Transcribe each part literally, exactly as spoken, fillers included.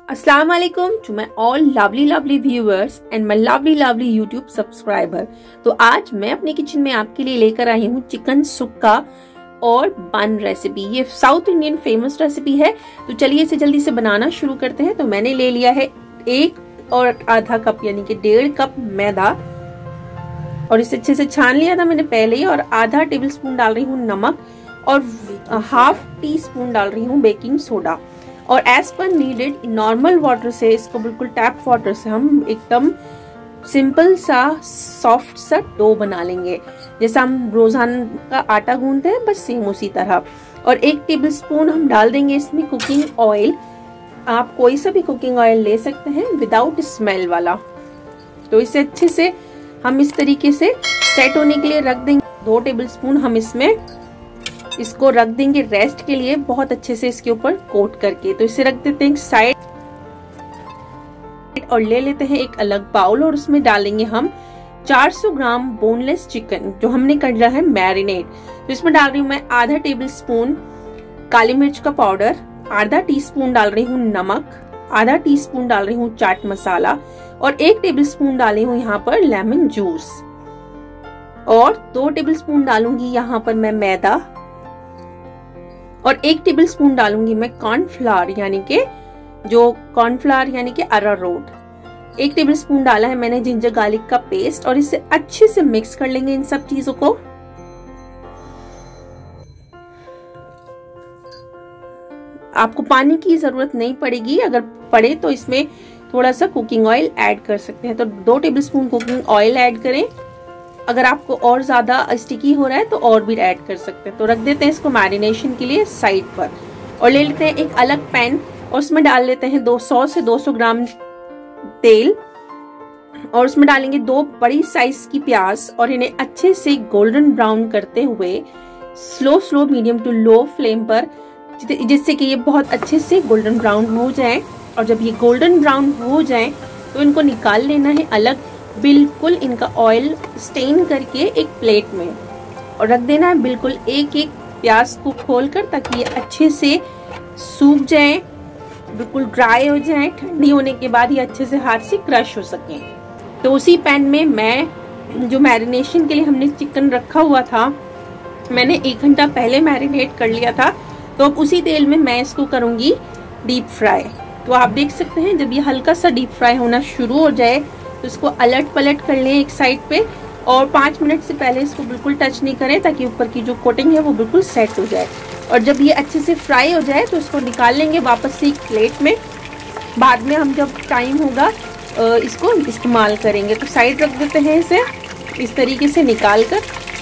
अस्सलाम वालेकुम to my all lovely lovely viewers and my lovely lovely YouTube subscriber. तो आज मैं अपने किचन में आपके लिए लेकर आई हूँ चिकन सुक्का और बन रेसिपी। ये साउथ इंडियन फेमस रेसिपी है। तो चलिए इसे जल्दी से बनाना शुरू करते हैं। तो मैंने ले लिया है एक और आधा कप यानी कि डेढ़ कप मैदा और इसे अच्छे से छान लिया था मैंने पहले ही। और आधा टेबल स्पून डाल रही हूँ नमक और हाफ टी स्पून डाल रही हूँ बेकिंग सोडा। और as per needed normal water से, इसको बिल्कुल टैप वाटर से हम एकदम सिंपल सा सॉफ्ट सा डो बना लेंगे, जैसा हम रोजाना का आटा गूंथते हैं, बस सेम उसी तरह। और एक टेबलस्पून हम डाल देंगे इसमें कुकिंग ऑयल। आप कोई सा भी कुकिंग ऑयल ले सकते हैं विदाउट स्मेल वाला। तो इसे अच्छे से हम इस तरीके से सेट होने के लिए रख देंगे। दो टेबलस्पून हम इसमें इसको रख देंगे रेस्ट के लिए, बहुत अच्छे से इसके ऊपर कोट करके। तो इसे रख देते हैं साइड और ले लेते हैं एक अलग बाउल और उसमें डालेंगे हम चार सौ ग्राम बोनलेस चिकन जो हमने कर लिया है मैरिनेट। तो इसमें डाल रही हूँ मैं आधा टेबल स्पून काली मिर्च का पाउडर, आधा टीस्पून डाल रही हूँ नमक, आधा टीस्पून डाल रही हूँ चाट मसाला और एक टेबल स्पून डाली हूँ यहाँ पर लेमन जूस। और दो टेबल स्पून डालूंगी यहाँ पर मैं मैदा और एक टेबल स्पून डालूंगी मैं कॉर्नफ्लावर यानी कि जो कॉर्नफ्लावर यानी कि अरारोट। एक टेबल स्पून डाला है मैंने जिंजर गार्लिक का पेस्ट और इसे अच्छे से मिक्स कर लेंगे इन सब चीजों को। आपको पानी की जरूरत नहीं पड़ेगी, अगर पड़े तो इसमें थोड़ा सा कुकिंग ऑयल ऐड कर सकते हैं। तो दो table spoon cooking oil add करें। अगर आपको और ज्यादा स्टिकी हो रहा है तो और भी ऐड कर सकते हैं। तो रख देते हैं इसको मैरिनेशन के लिए साइड पर और ले लेते हैं एक अलग पैन और उसमें डाल लेते हैं दो सौ से दो सौ ग्राम तेल और उसमें डालेंगे दो बड़ी साइज की प्याज और इन्हें अच्छे से गोल्डन ब्राउन करते हुए slow slow medium to low flame पर, जिससे कि ये बहुत अच्छे से गोल्डन ब्राउन हो जाए। और जब ये गोल्डन ब्राउन हो जाए तो इनको निकाल लेना है अलग, बिल्कुल इनका ऑयल स्टेन करके एक प्लेट में और रख देना है। बिल्कुल एक एक प्याज को खोलकर ताकि ये अच्छे से सूख जाए, बिल्कुल ड्राई हो जाए। ठंडी होने के बाद ये अच्छे से हाथ से क्रश हो सके। तो उसी पैन में मैं जो मैरिनेशन के लिए हमने चिकन रखा हुआ था, मैंने एक घंटा पहले मैरिनेट कर लिया था। तो अब उसी तेल में मैं इसको करूंगी डीप फ्राई। तो आप देख सकते हैं जब ये हल्का सा डीप फ्राई होना शुरू हो जाए तो इसको अलट पलट कर लें एक साइड पे और पाँच मिनट से पहले इसको बिल्कुल टच नहीं करें ताकि ऊपर की जो कोटिंग है वो बिल्कुल सेट हो जाए। और जब ये अच्छे से फ्राई हो जाए तो इसको निकाल लेंगे वापस से एक प्लेट में। बाद में हम जब टाइम होगा इसको इस्तेमाल करेंगे। तो साइड रख देते हैं इसे इस तरीके से निकाल कर।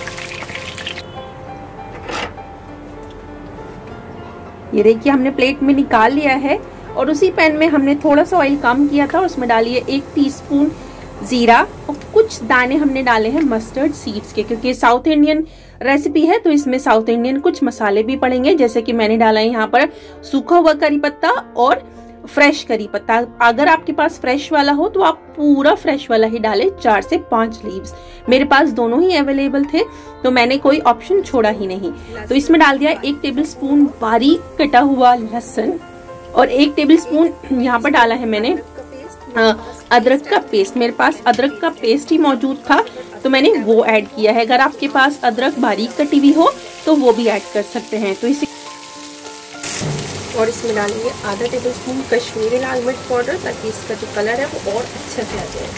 ये देखिए हमने प्लेट में निकाल लिया है और उसी पैन में हमने थोड़ा सा ऑयल कम किया था और उसमें डालिए एक टीस्पून जीरा और कुछ दाने हमने डाले हैं मस्टर्ड सीड्स के, क्योंकि साउथ इंडियन रेसिपी है तो इसमें साउथ इंडियन कुछ मसाले भी पड़ेंगे। जैसे कि मैंने डाला है यहाँ पर सूखा हुआ करी पत्ता और फ्रेश करी पत्ता। अगर आपके पास फ्रेश वाला हो तो आप पूरा फ्रेश वाला ही डालें, चार से पांच लीव्स। मेरे पास दोनों ही अवेलेबल थे तो मैंने कोई ऑप्शन छोड़ा ही नहीं। तो इसमें डाल दिया एक टेबल स्पून बारीक कटा हुआ लहसुन और एक टेबलस्पून यहाँ पर डाला है मैंने अदरक का पेस्ट। मेरे पास अदरक का पेस्ट ही मौजूद था तो मैंने वो ऐड किया है। अगर आपके पास अदरक बारीक कटी हुई हो तो वो भी ऐड कर सकते हैं। तो इसी और इसमें डालेंगे आधा टेबलस्पून कश्मीरी लाल मिर्च पाउडर ताकि इसका जो कलर है वो और अच्छे से आ जाए।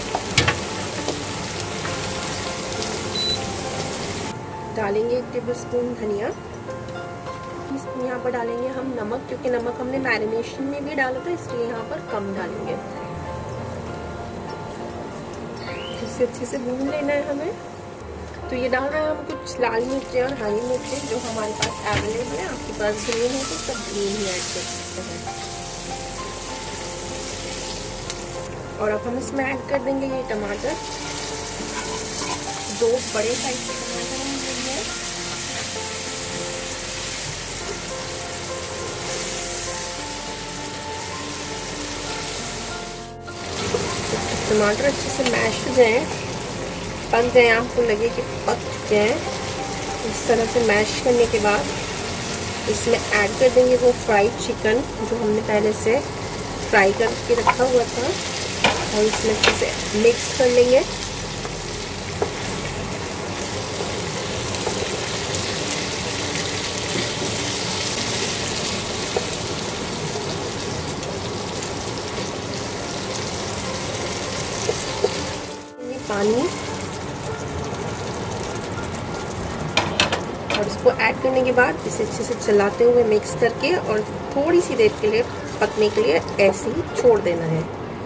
डालेंगे एक टेबलस्पून धनिया। यहाँ पर डालेंगे हम नमक, क्योंकि नमक हमने मैरिनेशन में भी डाला था इसलिए यहाँ पर कम डालेंगे। इसे अच्छे से भून लेना है हमें। तो ये डाल रहे हैं हम कुछ लाल मिर्चें और हरी मिर्चें जो हमारे पास अवेलेबल है। आपके पास ग्रीन है तो सब ग्रीन ही ऐड कर सकते हैं। और अब हम इसमें ऐड कर देंगे ये टमाटर, दो बड़े साइज के टमाटर हम लेंगे। टमाटर अच्छे से मैश हो जाए, पक जाए, आपको लगे कि पक चुके हैं, इस तरह से मैश करने के बाद इसमें ऐड कर देंगे वो फ्राइड चिकन जो हमने पहले से फ्राई करके रखा हुआ था और इसमें अच्छे से मिक्स कर लेंगे। ये पानी और इसको ऐड करने के बाद इसे अच्छे से चलाते हुए मिक्स करके और थोड़ी सी देर के लिए पकने के लिए ऐसे ही छोड़ देना है।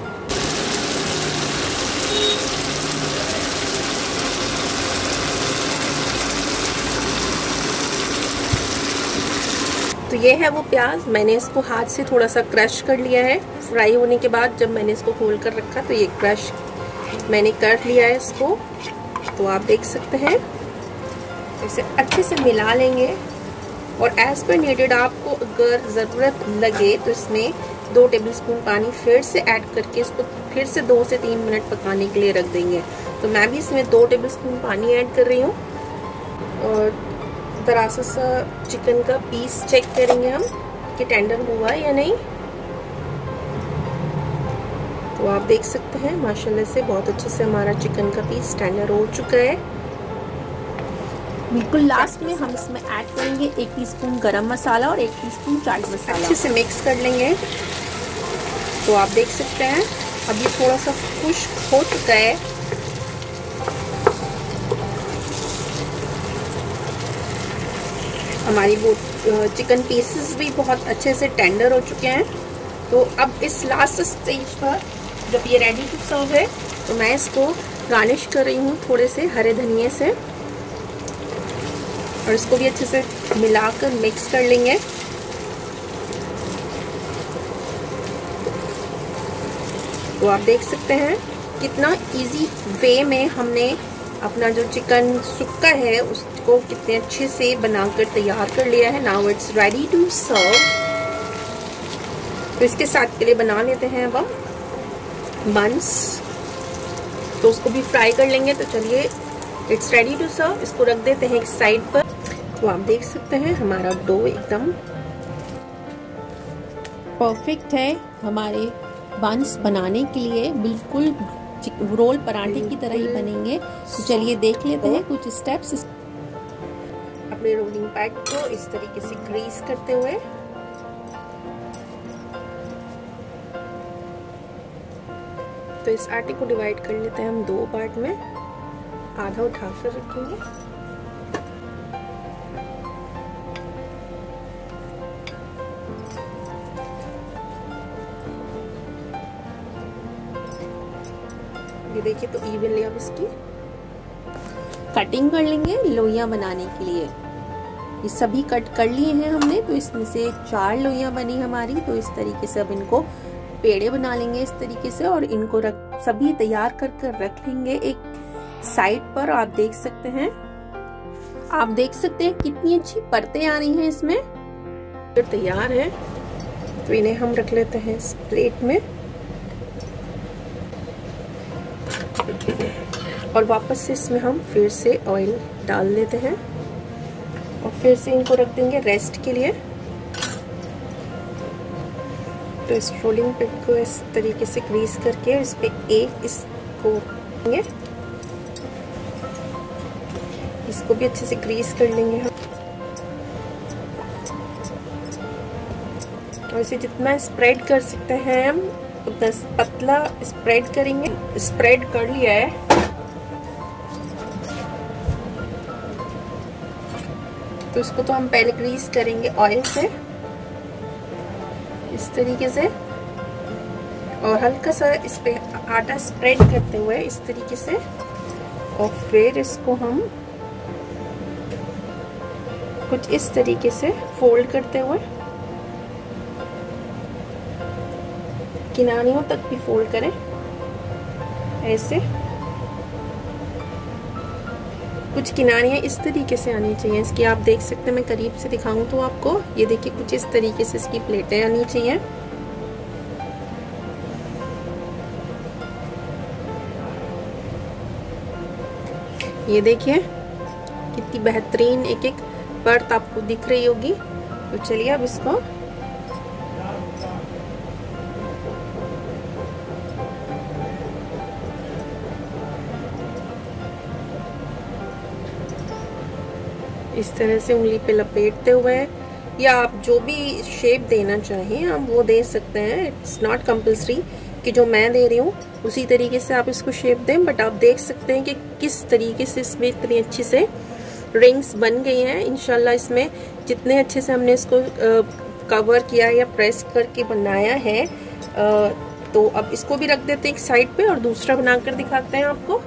तो ये है वो प्याज, मैंने इसको हाथ से थोड़ा सा क्रश कर लिया है। फ्राई होने के बाद जब मैंने इसको खोल कर रखा तो ये क्रश मैंने कर लिया है इसको। तो आप देख सकते हैं, इसे अच्छे से मिला लेंगे और एज पर नीडेड आपको अगर ज़रूरत लगे तो इसमें दो टेबलस्पून पानी फिर से ऐड करके इसको फिर से दो से तीन मिनट पकाने के लिए रख देंगे। तो मैं भी इसमें दो टेबलस्पून पानी ऐड कर रही हूँ और ज़रा सा चिकन का पीस चेक करेंगे हम कि टेंडर हुआ या नहीं। तो आप देख सकते हैं माशाल्लाह से बहुत अच्छे से हमारा चिकन का पीस टेंडर हो चुका है। बिल्कुल लास्ट में हम इसमें ऐड करेंगे एक टीस्पून गरम मसाला और एक टीस्पून चाट मसाला। अच्छे से मिक्स कर लेंगे। तो आप देख सकते हैं अब ये थोड़ा सा खुश्क हो चुका है। हमारी वो चिकन पीसेस भी बहुत अच्छे से टेंडर हो चुके हैं। तो अब इस लास्ट स्टेज पर जब ये रेडी टू सर्व है तो मैं इसको गार्निश कर रही हूँ थोड़े से हरे धनिए से और इसको भी अच्छे से मिलाकर मिक्स कर लेंगे। तो आप देख सकते हैं कितना इजी वे में हमने अपना जो चिकन सुक्का है उसको कितने अच्छे से बनाकर तैयार कर लिया है। Now it's ready to serve. तो इसके साथ के लिए बना लेते हैं अब हम बंस। तो उसको भी फ्राई कर लेंगे। तो चलिए इट्स रेडी टू सर्व, इसको रख देते हैं एक साइड पर। तो आप देख सकते हैं हमारा डो एकदम परफेक्ट है। हमारे बंस बनाने के लिए बिल्कुल रोल पराठे की तरह ही बनेंगे। तो चलिए देख लेते हैं कुछ स्टेप्स। अपने रोलिंग पैड को इस तरीके से ग्रीस करते हुए तो इस आटे को डिवाइड कर लेते हैं हम दो पार्ट में। आधा उठाकर रखेंगे ये देखिए। तो इवनली अब इसकी कटिंग कर लेंगे लोइयां बनाने के लिए। ये सभी कट कर लिए हैं हमने। तो इसमें से चार लोइयां बनी हमारी। तो इस तरीके से अब इनको पेड़े बना लेंगे इस तरीके से और इनको रख सभी तैयार कर कर रख लेंगे एक साइड पर। आप देख सकते हैं आप देख सकते हैं कितनी अच्छी परतें आ रही हैं इसमें। तो तैयार है तो इन्हें हम रख लेते हैं इस प्लेट में और वापस से इसमें हम फिर से ऑयल डाल देते हैं और फिर से इनको रख देंगे रेस्ट के लिए। तो इस रोलिंग पिन को इस तरीके से ग्रीस करके इस पे एक इसको देंगे। इसको भी अच्छे से ग्रीस कर लेंगे हम और इसे जितना स्प्रेड कर सकते हैं हम उतना पतला स्प्रेड करेंगे। स्प्रेड कर लिया है तो इसको तो हम पहले ग्रीस करेंगे ऑयल से इस तरीके से और हल्का सा इस पे आटा स्प्रेड करते हुए इस तरीके से और फिर इसको हम कुछ इस तरीके से फोल्ड करते हुए किनारियों तक भी फोल्ड करें ऐसे। कुछ किनारियाँ इस तरीके से आनी चाहिए इसकी। आप देख सकते हैं मैं करीब से दिखाऊं तो आपको ये देखिए कुछ इस तरीके से इसकी प्लेटें आनी चाहिए। ये देखिए कितनी बेहतरीन एक एक परत आपको दिख रही होगी। तो चलिए अब इसको इस तरह से उंगली पे लपेटते हुए, या आप जो भी शेप देना चाहें आप वो दे सकते हैं। इट्स नॉट कंपल्सरी कि जो मैं दे रही हूँ उसी तरीके से आप इसको शेप दें, बट आप देख सकते हैं कि किस तरीके से इसमें इतनी अच्छी से रिंग्स बन गई हैं। इंशाल्लाह इसमें जितने अच्छे से हमने इसको कवर किया या प्रेस करके बनाया है, आ, तो अब इसको भी रख देते हैं एक साइड पे और दूसरा बनाकर दिखाते हैं आपको।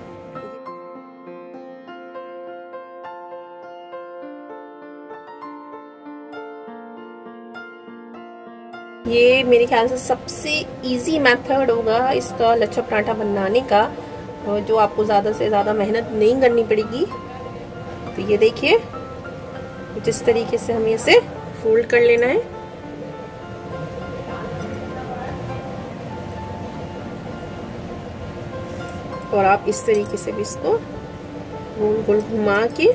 ये मेरे ख्याल से सबसे इजी मेथड होगा इसका लच्छा पराठा बनाने का, जो आपको ज़्यादा से ज़्यादा मेहनत नहीं करनी पड़ेगी। तो ये देखिए कुछ इस तरीके से हमें इसे फोल्ड कर लेना है और आप इस तरीके से भी इसको गोल गोल घुमा के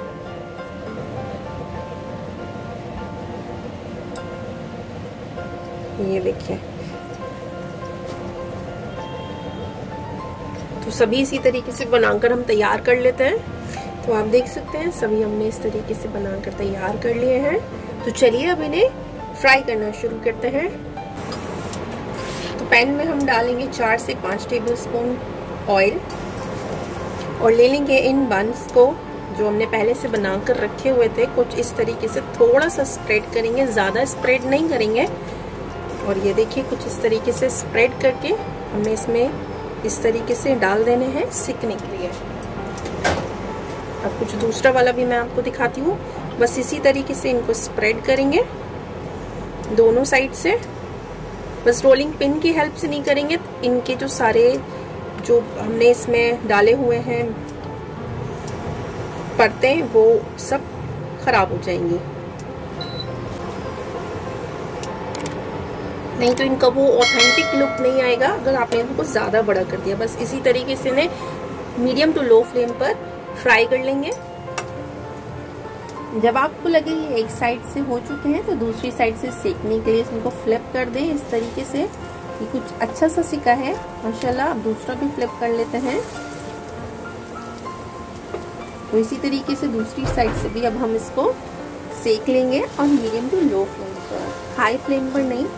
ये देखिए। तो सभी इसी तरीके से बनाकर हम तैयार कर लेते हैं। तो आप देख सकते हैं सभी हमने इस तरीके से बनाकर तैयार कर लिए हैं। तो चलिए अब इन्हें फ्राई करना शुरू करते हैं। तो पैन में हम डालेंगे चार से पाँच टेबलस्पून ऑयल और ले लेंगे इन बंस को जो हमने पहले से बनाकर रखे हुए थे। कुछ इस तरीके से थोड़ा सा स्प्रेड करेंगे, ज़्यादा स्प्रेड नहीं करेंगे। और ये देखिए कुछ इस तरीके से स्प्रेड करके हमें इसमें इस तरीके से डाल देने हैं सिकने के लिए। अब कुछ दूसरा वाला भी मैं आपको दिखाती हूँ। बस इसी तरीके से इनको स्प्रेड करेंगे दोनों साइड से। बस रोलिंग पिन की हेल्प से नहीं करेंगे, इनके जो सारे जो हमने इसमें डाले हुए हैं परतें वो सब खराब हो जाएंगी, नहीं तो इनका वो ऑथेंटिक लुक नहीं आएगा अगर आपने इनको ज़्यादा बड़ा कर दिया। बस इसी तरीके से इन्हें मीडियम टू लो फ्लेम पर फ्राई कर लेंगे। जब आपको लगे ये एक साइड से हो चुके हैं तो दूसरी साइड से सेकने के लिए इनको फ्लिप कर दें इस तरीके से। ये कुछ अच्छा सा सिका है माशाल्लाह। अब दूसरा भी फ्लिप कर लेते हैं। तो इसी तरीके से दूसरी साइड से भी अब हम इसको सेक लेंगे और मीडियम टू लो फ्लेम पर, हाई फ्लेम पर नहीं।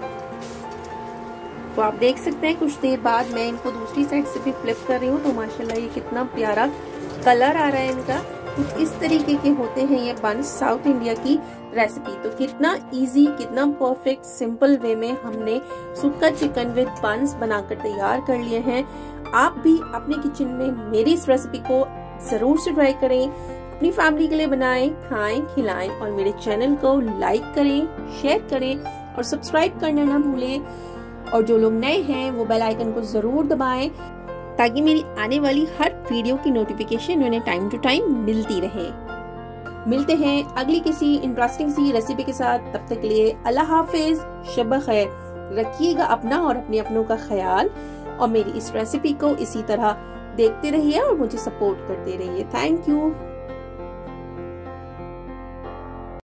तो आप देख सकते हैं कुछ देर बाद मैं इनको दूसरी साइड से भी फ्लिप कर रही हूँ। तो माशाल्लाह ये कितना प्यारा कलर आ रहा है इनका। कुछ इस तरीके के होते हैं ये बंस, साउथ इंडिया की रेसिपी। तो कितना इजी, कितना परफेक्ट सिंपल वे में हमने सुक्का चिकन विद बंस बनाकर तैयार कर लिए हैं। आप भी अपने किचन में मेरी इस रेसिपी को जरूर से ट्राई करें, अपनी फैमिली के लिए बनाएं, खाएं, खिलाएं और मेरे चैनल को लाइक करें, शेयर करें और सब्सक्राइब करना ना भूलें। और जो लोग नए हैं वो बेल आइकन को जरूर दबाएं ताकि मेरी आने वाली हर वीडियो की नोटिफिकेशन उन्हें टाइम टू टाइम मिलती रहे। मिलते हैं अगली किसी इंटरेस्टिंग सी रेसिपी के साथ। तब तक के लिए अल्लाह हाफिज, शब खैर। रखिएगा अपना और अपने अपनों का ख्याल और मेरी इस रेसिपी को इसी तरह देखते रहिए और मुझे सपोर्ट करते रहिए। Thank you.